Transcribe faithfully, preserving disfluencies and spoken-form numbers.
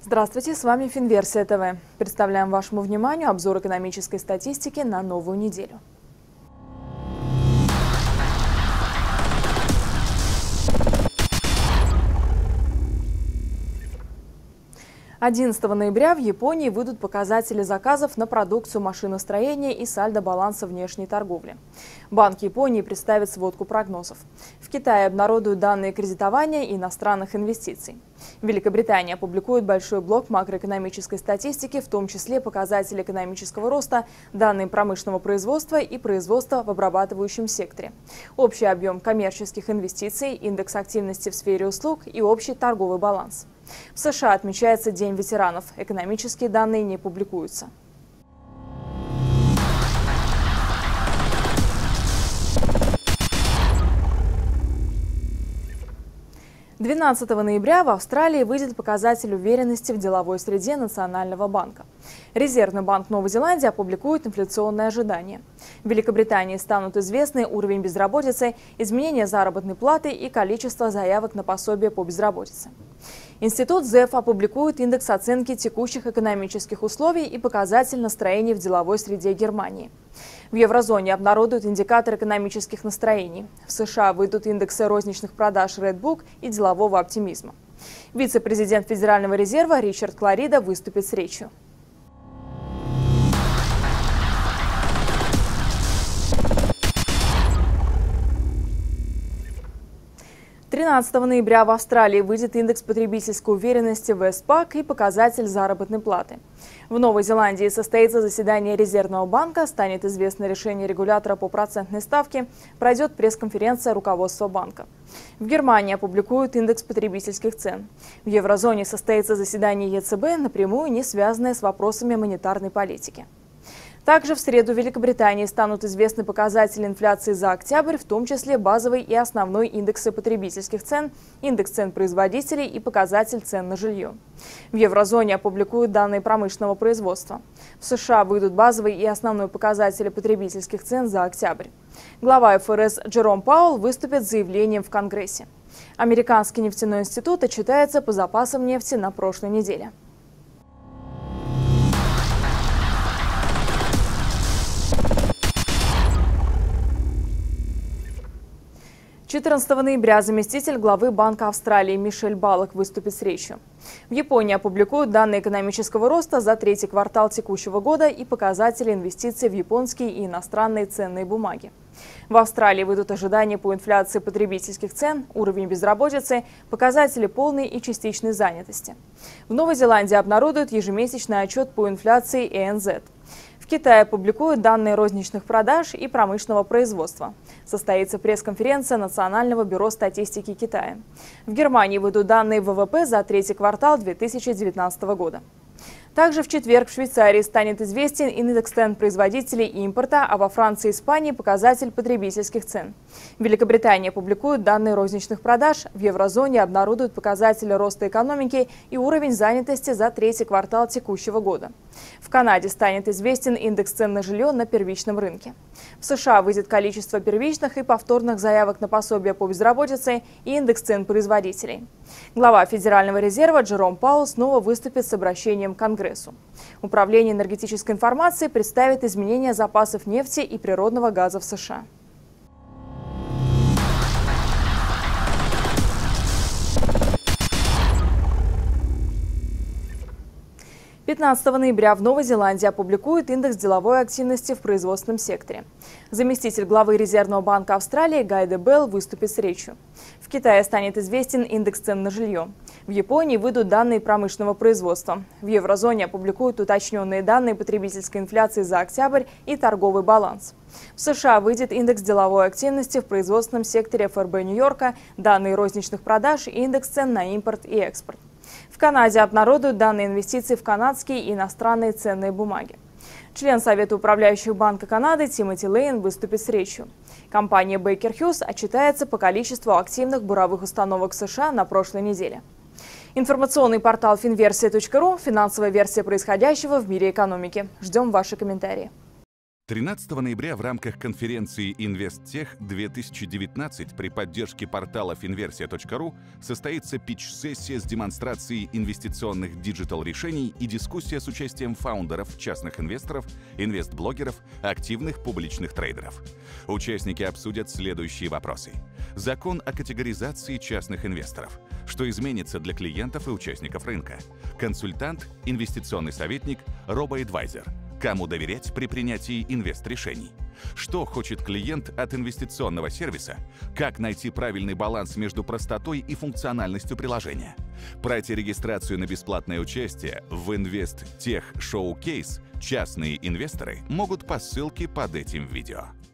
Здравствуйте, с вами Финверсия ТВ. Представляем вашему вниманию обзор экономической статистики на новую неделю. одиннадцатого ноября в Японии выйдут показатели заказов на продукцию машиностроения и сальдо баланса внешней торговли. Банк Японии представит сводку прогнозов. В Китае обнародуют данные кредитования и иностранных инвестиций. Великобритания опубликует большой блок макроэкономической статистики, в том числе показатели экономического роста, данные промышленного производства и производства в обрабатывающем секторе, общий объем коммерческих инвестиций, индекс активности в сфере услуг и общий торговый баланс. В США отмечается День ветеранов. Экономические данные не публикуются. двенадцатого ноября в Австралии выйдет показатель уверенности в деловой среде Национального банка. Резервный банк Новой Зеландии опубликует инфляционные ожидания. В Великобритании станут известны уровень безработицы, изменение заработной платы и количество заявок на пособие по безработице. Институт ЗЭФ опубликует индекс оценки текущих экономических условий и показатель настроений в деловой среде Германии. В еврозоне обнародуют индикатор экономических настроений. В США выйдут индексы розничных продаж Red Book и делового оптимизма. Вице-президент Федерального резерва Ричард Кларида выступит с речью. тринадцатого ноября в Австралии выйдет индекс потребительской уверенности Вестпак и показатель заработной платы. В Новой Зеландии состоится заседание Резервного банка, станет известно решение регулятора по процентной ставке, пройдет пресс-конференция руководства банка. В Германии опубликуют индекс потребительских цен. В еврозоне состоится заседание ЕЦБ, напрямую не связанное с вопросами монетарной политики. Также в среду в Великобритании станут известны показатели инфляции за октябрь, в том числе базовый и основной индексы потребительских цен, индекс цен производителей и показатель цен на жилье. В еврозоне опубликуют данные промышленного производства. В США выйдут базовый и основной показатели потребительских цен за октябрь. Глава эф эр эс Джером Пауэлл выступит с заявлением в Конгрессе. Американский нефтяной институт отчитается по запасам нефти на прошлой неделе. четырнадцатого ноября заместитель главы Банка Австралии Мишель Баллок выступит с речью. В Японии опубликуют данные экономического роста за третий квартал текущего года и показатели инвестиций в японские и иностранные ценные бумаги. В Австралии выйдут ожидания по инфляции потребительских цен, уровень безработицы, показатели полной и частичной занятости. В Новой Зеландии обнародуют ежемесячный отчет по инфляции и эн зет. В Китае опубликуют данные розничных продаж и промышленного производства. Состоится пресс-конференция Национального бюро статистики Китая. В Германии выйдут данные вэ вэ пэ за третий квартал две тысячи девятнадцатого года. Также в четверг в Швейцарии станет известен индекс цен производителей и импорта, а во Франции и Испании показатель потребительских цен. В Великобритании опубликуют данные розничных продаж, в еврозоне обнародуют показатели роста экономики и уровень занятости за третий квартал текущего года. В Канаде станет известен индекс цен на жилье на первичном рынке. В США выйдет количество первичных и повторных заявок на пособие по безработице и индекс цен производителей. Глава Федерального резерва Джером Пауэлл снова выступит с обращением к Конгрессу. Управление энергетической информацией представит изменения запасов нефти и природного газа в США. пятнадцатого ноября в Новой Зеландии опубликуют индекс деловой активности в производственном секторе. Заместитель главы Резервного банка Австралии Гай Дебелл выступит с речью. В Китае станет известен индекс цен на жилье. В Японии выйдут данные промышленного производства. В еврозоне опубликуют уточненные данные потребительской инфляции за октябрь и торговый баланс. В США выйдет индекс деловой активности в производственном секторе эф эр бэ Нью-Йорка, данные розничных продаж и индекс цен на импорт и экспорт. В Канаде обнародуют данные инвестиций в канадские и иностранные ценные бумаги. Член Совета управляющих Банка Канады Тимоти Лейн выступит с речью. Компания Бейкер Хьюз отчитается по количеству активных буровых установок в США на прошлой неделе. Информационный портал финверсия точка ру – финансовая версия происходящего в мире экономики. Ждем ваши комментарии. тринадцатого ноября в рамках конференции «Инвесттех две тысячи девятнадцать» при поддержке портала финверсия точка ру состоится питч-сессия с демонстрацией инвестиционных диджитал-решений и дискуссия с участием фаундеров, частных инвесторов, инвестблогеров, активных публичных трейдеров. Участники обсудят следующие вопросы. Закон о категоризации частных инвесторов. Что изменится для клиентов и участников рынка? Консультант, инвестиционный советник, робо-эдвайзер. Кому доверять при принятии инвест-решений? Что хочет клиент от инвестиционного сервиса? Как найти правильный баланс между простотой и функциональностью приложения? Пройти регистрацию на бесплатное участие в InvestTech Showcase частные инвесторы могут по ссылке под этим видео.